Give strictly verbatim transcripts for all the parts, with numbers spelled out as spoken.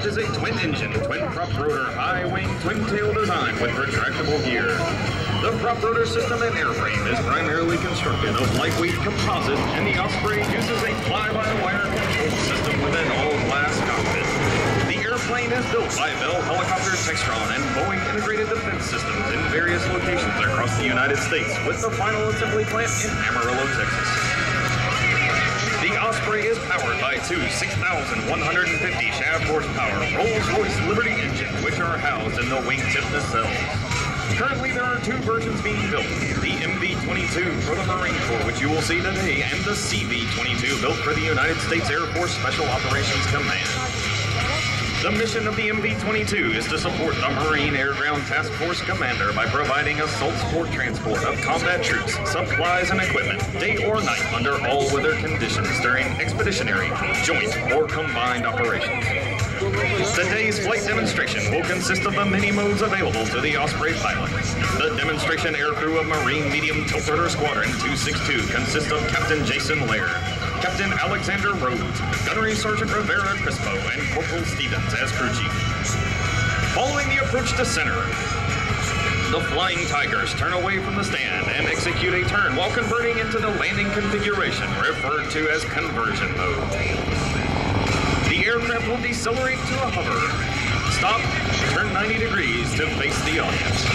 aircraft is a twin-engine, twin-prop-rotor, high-wing, twin-tail design with retractable gear. The prop-rotor system and airframe is primarily constructed of lightweight composite, and the Osprey uses a fly-by-wire control system with an all-glass cockpit. The airplane is built by Bell Helicopter Textron and Boeing Integrated Defense Systems in various locations across the United States, with the final assembly plant in Amarillo, Texas. The Osprey is powered by two six thousand one hundred fifty shaft horsepower Rolls-Royce Liberty engines, which are housed in the wingtip nacelles. Currently, there are two versions being built, the M V twenty-two for the Marine Corps, which you will see today, and the C V twenty-two built for the United States Air Force Special Operations Command. The mission of the M V twenty-two is to support the Marine Air Ground Task Force Commander by providing assault support transport of combat troops, supplies, and equipment, day or night, under all weather conditions during expeditionary, joint, or combined operations. Today's flight demonstration will consist of the many modes available to the Osprey pilot. The demonstration aircrew of Marine Medium Tiltrotor Squadron two sixty-two consists of Captain Jason Lair, Captain Alexander Rhodes, Gunnery Sergeant Rivera Crispo, and Corporal Stevens as crew chief. Following the approach to center, the Flying Tigers turn away from the stand and execute a turn while converting into the landing configuration referred to as conversion mode. The aircraft will decelerate to a hover, stop, turn ninety degrees to face the audience.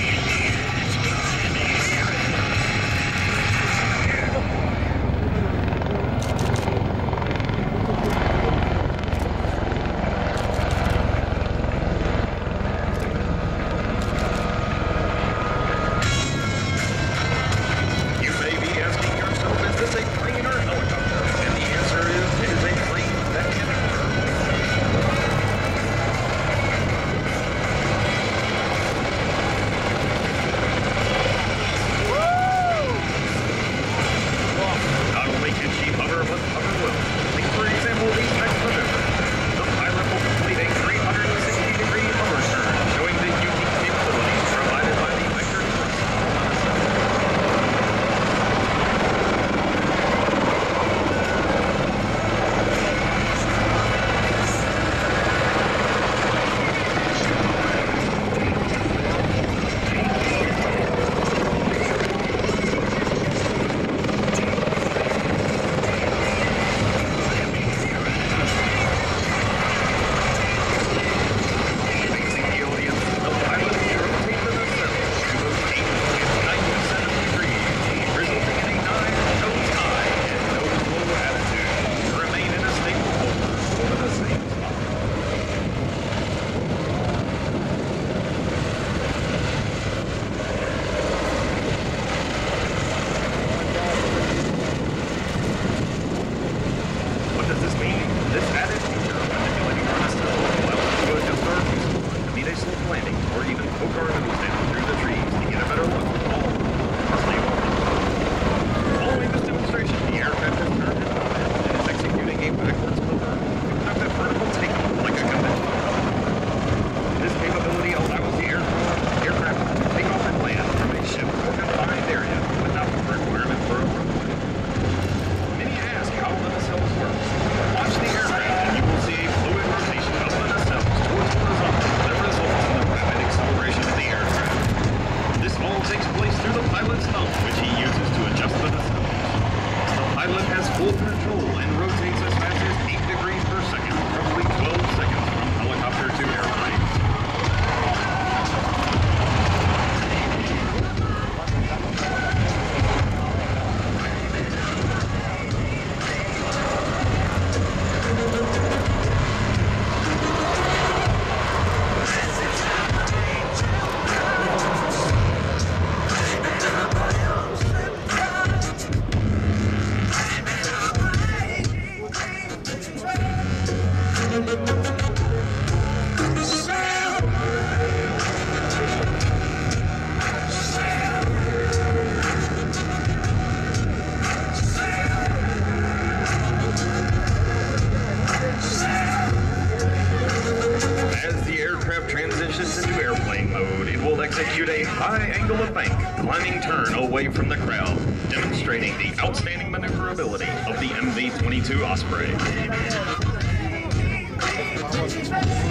execute a high angle of bank, climbing turn away from the crowd, demonstrating the outstanding maneuverability of the M V twenty-two Osprey.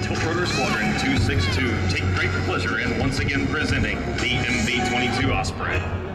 Tilt Rotor Squadron two six two take great pleasure in once again presenting the M V twenty-two Osprey.